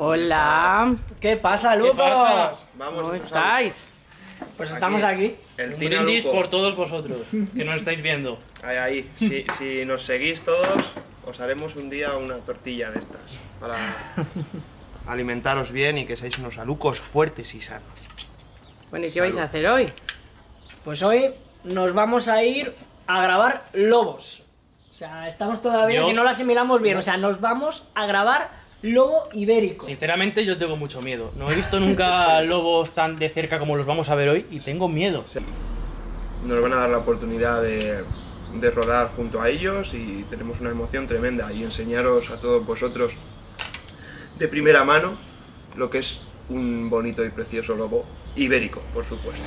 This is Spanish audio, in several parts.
Hola. ¿Qué pasa, Lucos? ¿Qué pasa? ¿Cómo Vamos, estáis? Pues estamos aquí. El Un Tina brindis Luco. por todos vosotros, que nos estáis viendo. Ahí. Si nos seguís todos, os haremos un día una tortilla de estas. Para alimentaros bien y que seáis unos alucos fuertes y sanos. Bueno, ¿y qué vais a hacer hoy? Pues hoy nos vamos a ir a grabar lobos. O sea, estamos todavía Yo- que no lo asimilamos bien. O sea, nos vamos a grabar lobo ibérico. Sinceramente yo tengo mucho miedo. No he visto nunca lobos tan de cerca como los vamos a ver hoy y tengo miedo. Nos van a dar la oportunidad de rodar junto a ellos y tenemos una emoción tremenda y enseñaros a todos vosotros de primera mano lo que es un bonito y precioso lobo ibérico, por supuesto.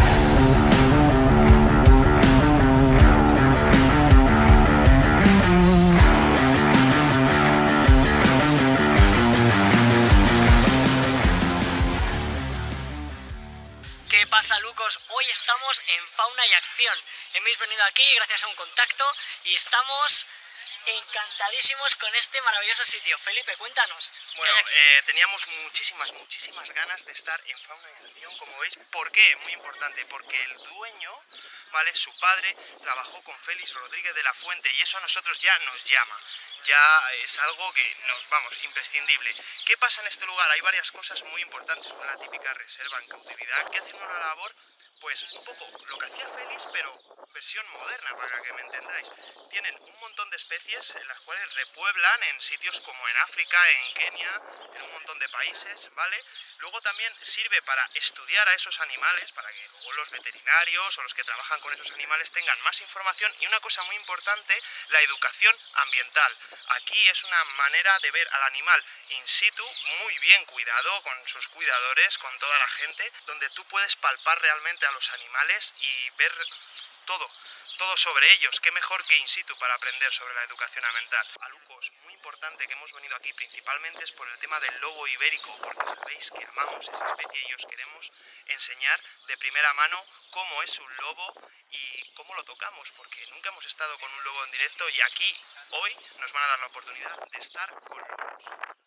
¿Qué pasa, Lucos? Hoy estamos en Fauna y Acción. Hemos venido aquí gracias a un contacto y estamos encantadísimos con este maravilloso sitio. Felipe, cuéntanos. Bueno, teníamos muchísimas ganas de estar en Fauna y Acción, como veis. ¿Por qué? Muy importante, porque el dueño, ¿vale? Su padre trabajó con Félix Rodríguez de la Fuente y eso a nosotros ya nos llama. Ya es algo que vamos, imprescindible. ¿Qué pasa en este lugar? Hay varias cosas muy importantes, una típica reserva en cautividad que hacen una labor, pues un poco lo que hacía Félix, pero versión moderna, para que me entendáis. Tienen un montón de especies en las cuales repueblan en sitios como en África, en Kenia, en un montón de países, ¿vale? Luego también sirve para estudiar a esos animales, para que luego los veterinarios o los que trabajan con esos animales tengan más información. Y una cosa muy importante, la educación ambiental. Aquí es una manera de ver al animal in situ, muy bien cuidado, con sus cuidadores, con toda la gente, donde tú puedes palpar realmente a los animales y ver todo sobre ellos. Qué mejor que in situ para aprender sobre la educación ambiental. Alucos, muy importante que hemos venido aquí principalmente es por el tema del lobo ibérico, porque sabéis que amamos esa especie y os queremos enseñar de primera mano cómo es un lobo y cómo lo tocamos, porque nunca hemos estado con un lobo en directo y aquí hoy nos van a dar la oportunidad de estar con lobos.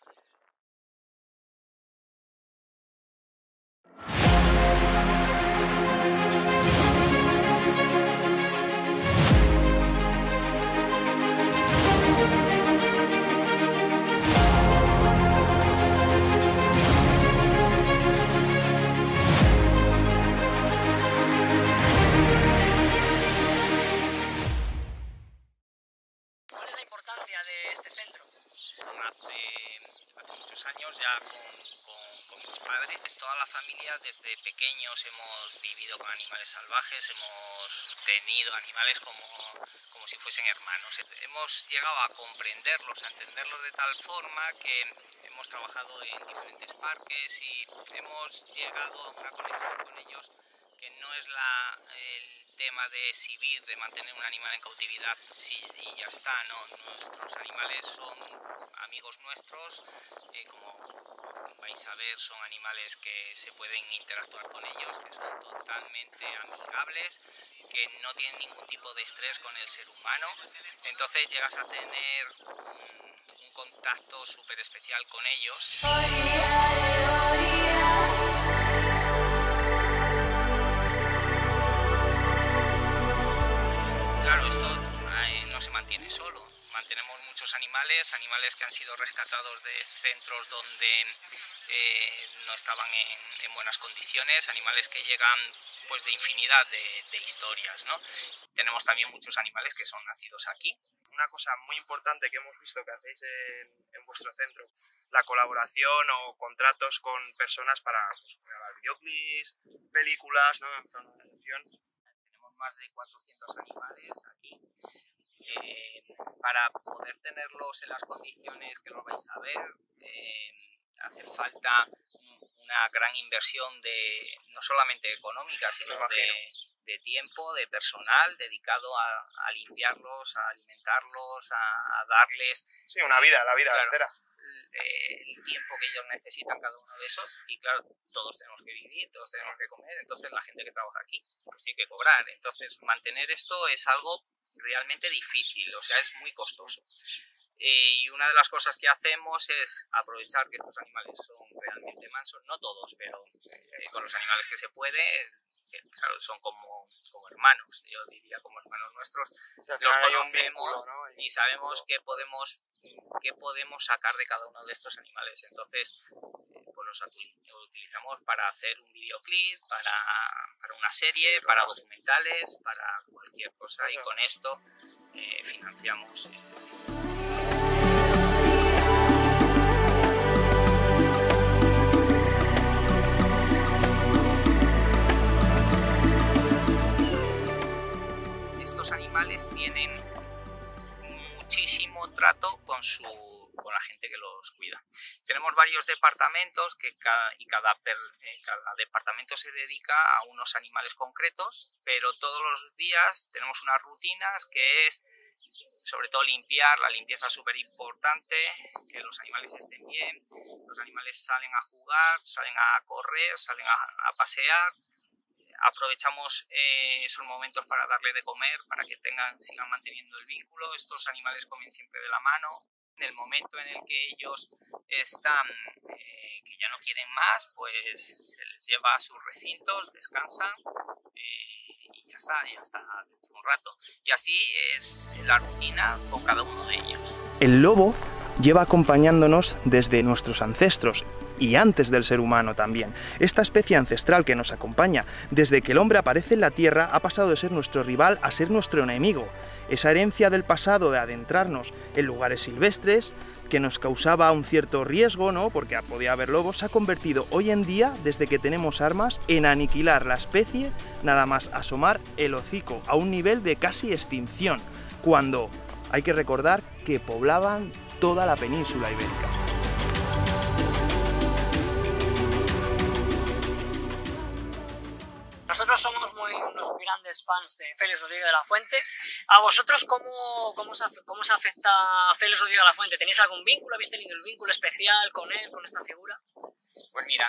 ¿Cuál es la importancia de este centro? Hace muchos años ya con mis padres, toda la familia desde pequeños hemos vivido con animales salvajes, hemos tenido animales como si fuesen hermanos. Hemos llegado a comprenderlos, a entenderlos de tal forma que hemos trabajado en diferentes parques y hemos llegado a una conexión con ellos que no es el tema de exhibir, de mantener un animal en cautividad y ya está, no. Nuestros animales son amigos nuestros, como vais a ver, son animales que se pueden interactuar con ellos, que son totalmente amigables, que no tienen ningún tipo de estrés con el ser humano. Entonces llegas a tener un contacto súper especial con ellos. Claro, esto no se mantiene solo. Mantenemos muchos animales que han sido rescatados de centros donde no estaban en buenas condiciones, animales que llegan pues de infinidad de historias, ¿no? Tenemos también muchos animales que son nacidos aquí. Una cosa muy importante que hemos visto que hacéis en vuestro centro, la colaboración o contratos con personas para grabar videoclips, películas, ¿no? En zona de acción. Tenemos más de 400 animales aquí. Para poder tenerlos en las condiciones que los vais a ver, hace falta una gran inversión no solamente económica, sino de tiempo, de personal dedicado a limpiarlos, a alimentarlos, a darles... Sí, la vida claro, entera. El tiempo que ellos necesitan cada uno de esos, y claro, todos tenemos que vivir, todos tenemos que comer, entonces la gente que trabaja aquí pues tiene que cobrar, entonces mantener esto es algo realmente difícil, o sea, es muy costoso. Y una de las cosas que hacemos es aprovechar que estos animales son realmente mansos, no todos, pero con los animales que se puede, que claro, son como hermanos, yo diría como hermanos nuestros, los conocemos, ¿no? Y sabemos qué podemos sacar de cada uno de estos animales. Entonces pues los utilizamos para hacer un videoclip, para una serie, para documentales, para cualquier cosa, y con esto financiamos. Estos animales tienen muchísimo trato con la gente que los cuida. Tenemos varios departamentos y cada departamento se dedica a unos animales concretos, pero todos los días tenemos unas rutinas que es sobre todo limpiar. La limpieza es súper importante, que los animales estén bien. Los animales salen a jugar, salen a correr, salen a pasear. Aprovechamos esos momentos para darle de comer, para que sigan manteniendo el vínculo. Estos animales comen siempre de la mano. En el momento en el que ellos están, que ya no quieren más, pues se les lleva a sus recintos, descansan y ya está dentro de un rato. Y así es la rutina con cada uno de ellos. El lobo lleva acompañándonos desde nuestros ancestros y antes del ser humano también. Esta especie ancestral que nos acompaña desde que el hombre aparece en la Tierra ha pasado de ser nuestro rival a ser nuestro enemigo. Esa herencia del pasado de adentrarnos en lugares silvestres, que nos causaba un cierto riesgo, ¿no?, porque podía haber lobos, se ha convertido hoy en día, desde que tenemos armas, en aniquilar la especie nada más asomar el hocico, a un nivel de casi extinción, cuando hay que recordar que poblaban toda la península ibérica. Nosotros somos unos grandes fans de Félix Rodríguez de la Fuente. ¿A vosotros cómo os afecta Félix Rodríguez de la Fuente? ¿Tenéis algún vínculo? ¿Habéis tenido un vínculo especial con él, con esta figura? Pues mira,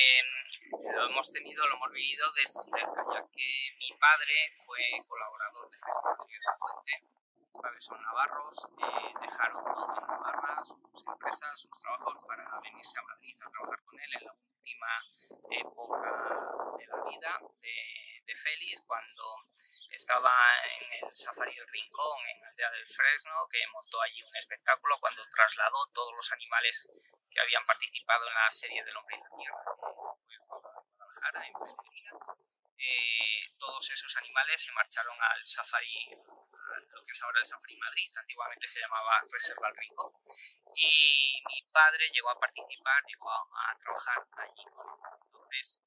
lo hemos vivido desde cerca, ya que mi padre fue colaborador de Félix Rodríguez de la Fuente. Mis padres son navarros, dejaron todo en Navarra, sus empresas, sus trabajos, para venirse a Madrid a trabajar con él en la última época de la vida de Félix, cuando estaba en el Safari El Rincón, en Aldea del Fresno, que montó allí un espectáculo cuando trasladó todos los animales que habían participado en la serie del Hombre y la Tierra, que fue en Guadalajara, en Peregrina. Todos esos animales se marcharon al Safari, lo que es ahora el Safari Madrid, antiguamente se llamaba Reserva El Rincón, y mi padre llegó a participar, llegó a trabajar allí. Entonces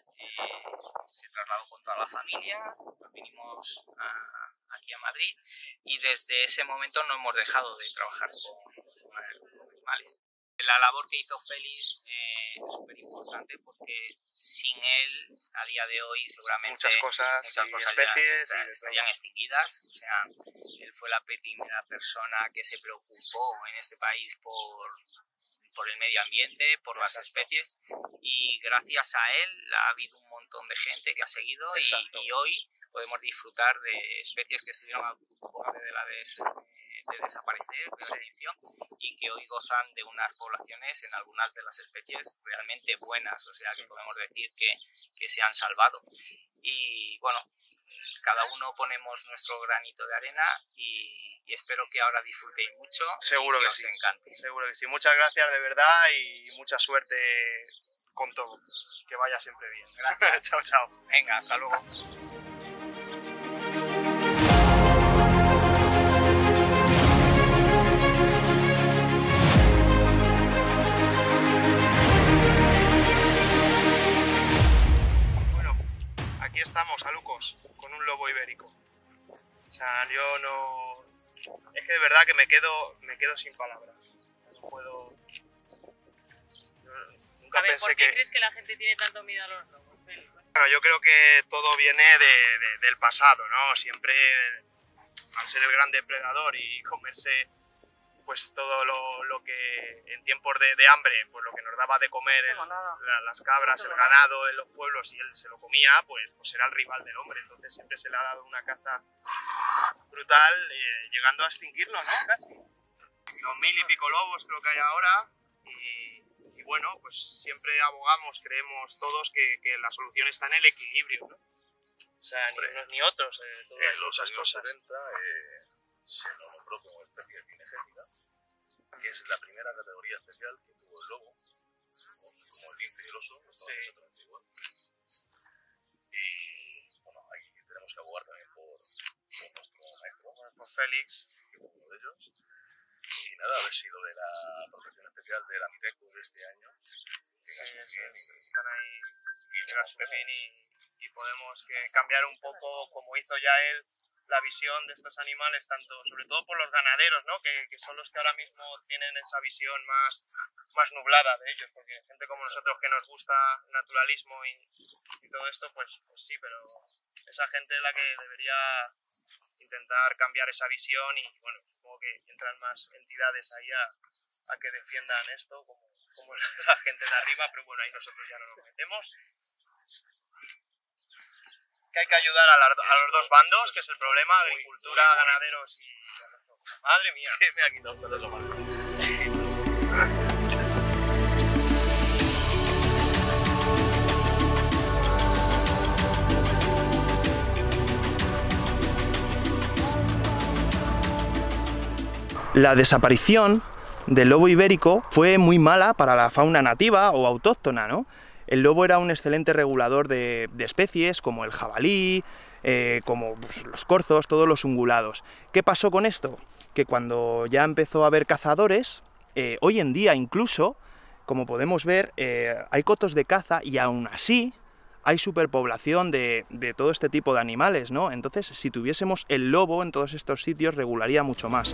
se trasladó con toda la familia, nos vinimos aquí a Madrid, y desde ese momento no hemos dejado de trabajar con animales. La labor que hizo Félix es súper importante, porque sin él, a día de hoy, seguramente muchas cosas especies estarían extinguidas. O sea, él fue la primera persona que se preocupó en este país por el medio ambiente, por las especies, y gracias a él ha habido un montón de gente que ha seguido y hoy podemos disfrutar de especies que estuvieron a punto de desaparecer, de extinción, y que hoy gozan de unas poblaciones en algunas de las especies realmente buenas, o sea que podemos decir que se han salvado. Y bueno, cada uno ponemos nuestro granito de arena y espero que ahora disfrutéis mucho. Seguro y que que os sí, encante. seguro que sí. Muchas gracias de verdad y mucha suerte con todo. Que vaya siempre bien. Gracias. Chao, chao. Venga, hasta luego. Aquí estamos, Alucos, con un lobo ibérico. O sea, yo no... Es que de verdad que me quedo sin palabras. No puedo... Nunca pensé ¿por qué crees que la gente tiene tanto miedo a los lobos, Félix? Bueno, yo creo que todo viene del pasado, ¿no? Siempre, al ser el gran depredador y comerse pues todo lo que en tiempos de hambre, pues lo que nos daba de comer las cabras, el ganado en los pueblos, y él se lo comía, pues era el rival del hombre. Entonces siempre se le ha dado una caza brutal, llegando a extinguirlo, ¿no? Casi. 2000 y pico lobos creo que hay ahora, y bueno, pues siempre abogamos, creemos todos que la solución está en el equilibrio, ¿no? O sea, ni unos ni otros, en los años 70 se lo nombró como especie cinegética, que es la primera categoría especial que tuvo el lobo, como el lince y el oso, estamos exactamente igual. Y bueno, ahí tenemos que abogar también por nuestro maestro, por Félix, que fue uno de ellos. Y nada, haber sido de la protección especial de la Miteco de este año. Están ahí llega a su fin y podemos cambiar un poco, como hizo ya él, la visión de estos animales, tanto sobre todo por los ganaderos, ¿no? que son los que ahora mismo tienen esa visión más nublada de ellos, porque gente como nosotros que nos gusta el naturalismo y todo esto, pues sí, pero esa gente es la que debería intentar cambiar esa visión, y bueno, supongo que entran más entidades ahí a que defiendan esto, como la gente de arriba, pero bueno, ahí nosotros ya no nos metemos. Que hay que ayudar a los dos bandos, que es el problema, agricultura, ganaderos y... ¡Madre mía! Que me ha quitado hasta la mano. La desaparición del lobo ibérico fue muy mala para la fauna nativa o autóctona, ¿no? El lobo era un excelente regulador de especies como el jabalí, como pues, los corzos, todos los ungulados. ¿Qué pasó con esto? Que cuando ya empezó a haber cazadores, hoy en día incluso, como podemos ver, hay cotos de caza y aún así hay superpoblación de todo este tipo de animales, ¿no? Entonces, si tuviésemos el lobo en todos estos sitios, regularía mucho más.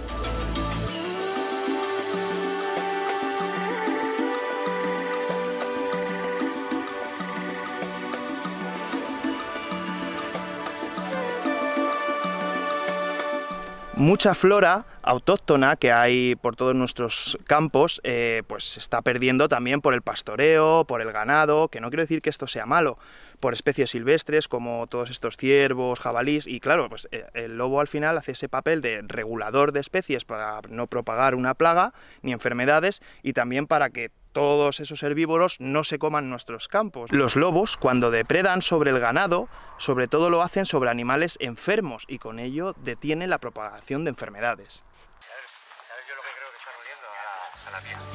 Mucha flora autóctona que hay por todos nuestros campos, pues se está perdiendo también por el pastoreo, por el ganado, que no quiero decir que esto sea malo, por especies silvestres como todos estos ciervos, jabalís, y claro, pues el lobo al final hace ese papel de regulador de especies para no propagar una plaga ni enfermedades, y también para que todos esos herbívoros no se coman nuestros campos. Los lobos, cuando depredan sobre el ganado, sobre todo lo hacen sobre animales enfermos, y con ello detienen la propagación de enfermedades. ¿Sabes yo lo que creo que está muriendo? A la mía.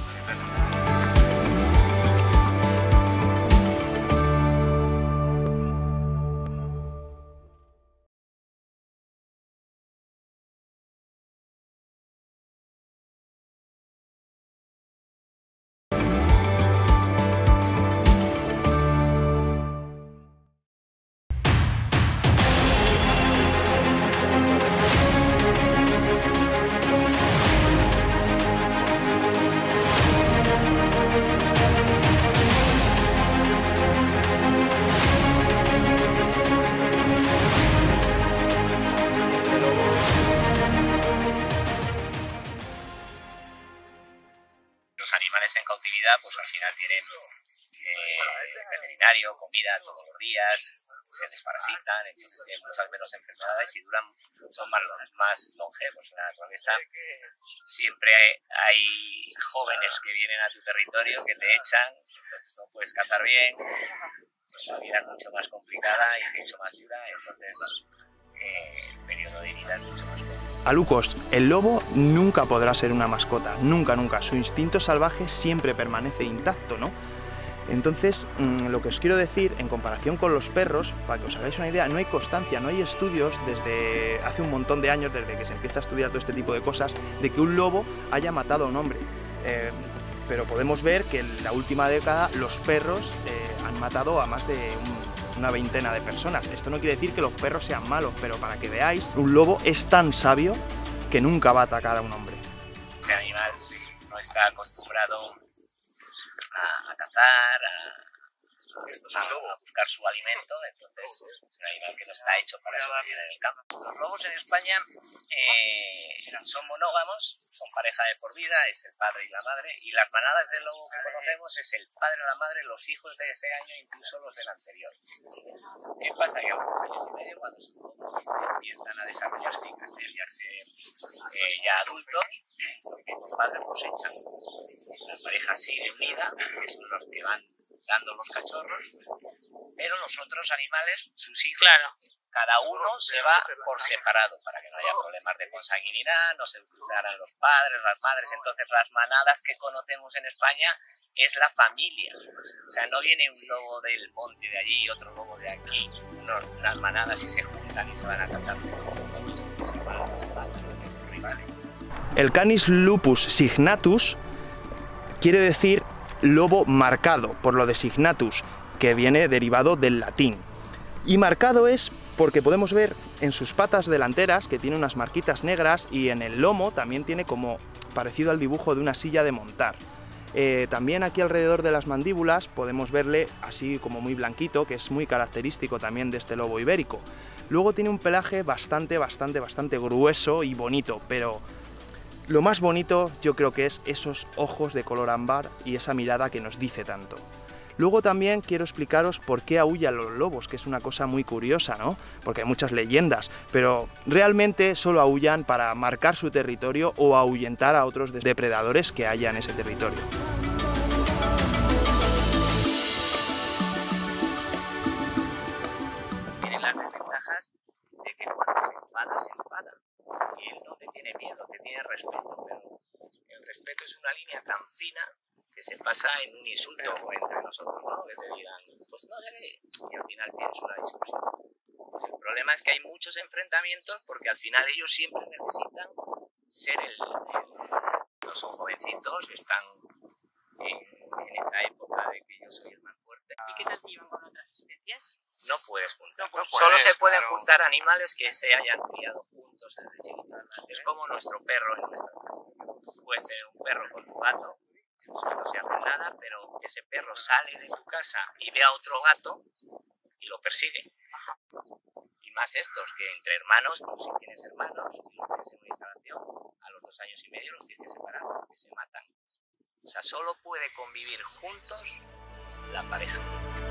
Los animales en cautividad pues al final tienen veterinario, comida todos los días, se les parasitan, entonces tienen muchas menos enfermedades y son más longevos en la naturaleza. Siempre hay jóvenes que vienen a tu territorio que te echan, entonces no puedes cazar bien, pues la vida es mucho más complicada y mucho más dura, entonces el periodo de vida es mucho más corto. Alucos, el lobo nunca podrá ser una mascota, nunca, nunca. Su instinto salvaje siempre permanece intacto, ¿no? Entonces, lo que os quiero decir, en comparación con los perros, para que os hagáis una idea, no hay constancia, no hay estudios desde hace un montón de años, desde que se empieza a estudiar todo este tipo de cosas, de que un lobo haya matado a un hombre. Pero podemos ver que en la última década los perros han matado a más de una veintena de personas. Esto no quiere decir que los perros sean malos, pero para que veáis, un lobo es tan sabio que nunca va a atacar a un hombre. Ese animal no está acostumbrado a cazar, Esto es el lobo. a buscar su alimento, entonces es un animal que no está hecho para sobrevivir en el campo. Los lobos en España son monógamos, son pareja de por vida, es el padre y la madre, y las manadas de lobo que conocemos es el padre, la madre, los hijos de ese año, incluso los del anterior. ¿Qué pasa? Que a los 2 años y medio, cuando sus lobos empiezan a desarrollarse y crecer y a ser ya adultos, los padres los echan. La pareja sigue unida, que son los que van dando los cachorros, pero los otros animales, sus hijos, cada uno se va por separado para que no haya problemas de consanguinidad, no se cruzaran los padres, las madres. Entonces las manadas que conocemos en España es la familia, o sea, no viene un lobo del monte de allí y otro lobo de aquí, las manadas y se juntan y se van a cazar todos, se van a sus rivales. El Canis lupus signatus quiere decir lobo marcado, por lo de signatus, que viene derivado del latín. Y marcado es porque podemos ver en sus patas delanteras que tiene unas marquitas negras y en el lomo también tiene como parecido al dibujo de una silla de montar. También aquí alrededor de las mandíbulas podemos verle así como muy blanquito, que es muy característico también de este lobo ibérico. Luego tiene un pelaje bastante grueso y bonito, pero lo más bonito yo creo que es esos ojos de color ámbar y esa mirada que nos dice tanto. Luego también quiero explicaros por qué aúllan los lobos, que es una cosa muy curiosa, ¿no? Porque hay muchas leyendas, pero realmente solo aúllan para marcar su territorio o ahuyentar a otros depredadores que haya en ese territorio. Tienen las desventajas de que cuando se enfada. Y él no te tiene miedo, te tiene respeto, pero el respeto es una línea tan fina que se pasa en un insulto entre nosotros, ¿no? Que te digan, pues no sé qué, y al final tienes una discusión. Pues el problema es que hay muchos enfrentamientos porque al final ellos siempre necesitan ser no son jovencitos, están en esa época de que yo soy el más fuerte. ¿Y qué tal se llevan con otras especies? No puedes juntar. No Solo se pueden juntar animales que se hayan criado juntos desde chiquitos. Es como nuestro perro en nuestra casa. Puedes tener un perro con tu gato, no se hace nada, pero ese perro sale de tu casa y ve a otro gato y lo persigue. Y más estos, que entre hermanos, pues si tienes hermanos y los tienes en una instalación, a los 2 años y medio los tienes que separar porque se matan. O sea, solo puede convivir juntos la pareja.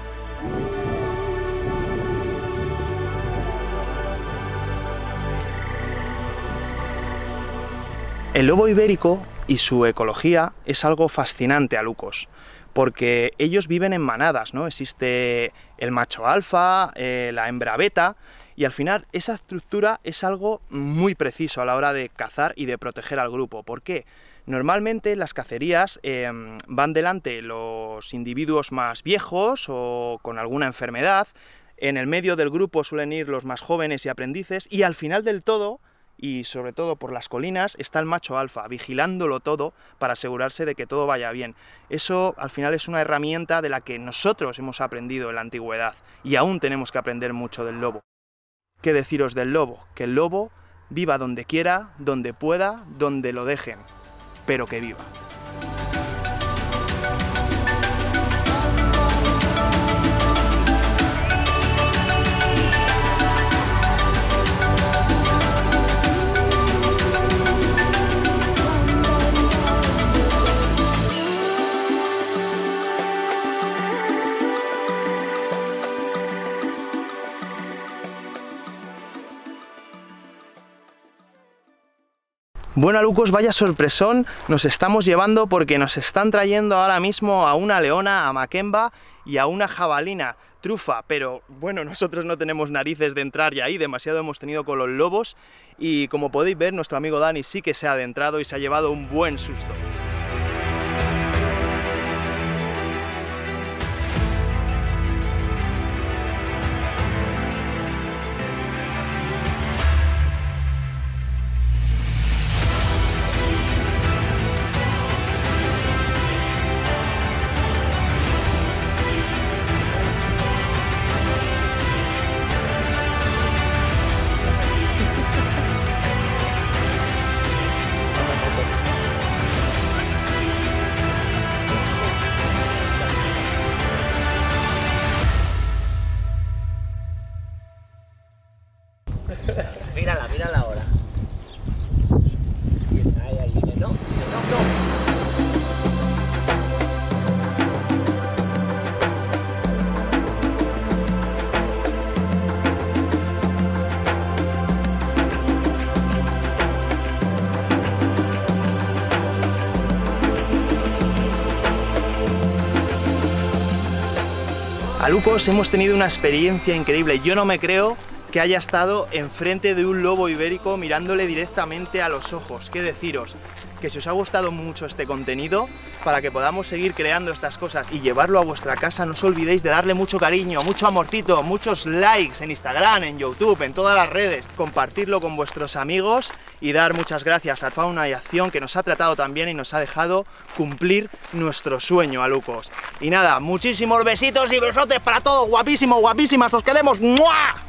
El lobo ibérico y su ecología es algo fascinante a Lucos, porque ellos viven en manadas, ¿no? Existe el macho alfa, la hembra beta, y al final esa estructura es algo muy preciso a la hora de cazar y de proteger al grupo. ¿Por qué? Normalmente en las cacerías van delante los individuos más viejos o con alguna enfermedad, en el medio del grupo suelen ir los más jóvenes y aprendices, y al final del todo, y sobre todo por las colinas, está el macho alfa, vigilándolo todo para asegurarse de que todo vaya bien. Eso al final es una herramienta de la que nosotros hemos aprendido en la antigüedad, y aún tenemos que aprender mucho del lobo. ¿Qué deciros del lobo? Que el lobo viva donde quiera, donde pueda, donde lo dejen, pero que viva. Bueno, Lucos, vaya sorpresón nos estamos llevando porque nos están trayendo ahora mismo a una leona, a Makemba y a una jabalina, trufa, pero bueno, nosotros no tenemos narices de entrar ya ahí, demasiado hemos tenido con los lobos y como podéis ver, nuestro amigo Dani sí que se ha adentrado y se ha llevado un buen susto. Alucos, hemos tenido una experiencia increíble. Yo no me creo que haya estado enfrente de un lobo ibérico mirándole directamente a los ojos. ¿Qué deciros? Que si os ha gustado mucho este contenido, para que podamos seguir creando estas cosas y llevarlo a vuestra casa, no os olvidéis de darle mucho cariño, mucho amorcito, muchos likes en Instagram, en YouTube, en todas las redes, compartirlo con vuestros amigos y dar muchas gracias a Fauna y Acción, que nos ha tratado tan bien y nos ha dejado cumplir nuestro sueño, Alucos. Y nada, muchísimos besitos y besotes para todos, guapísimos, guapísimas, os queremos. ¡Mua!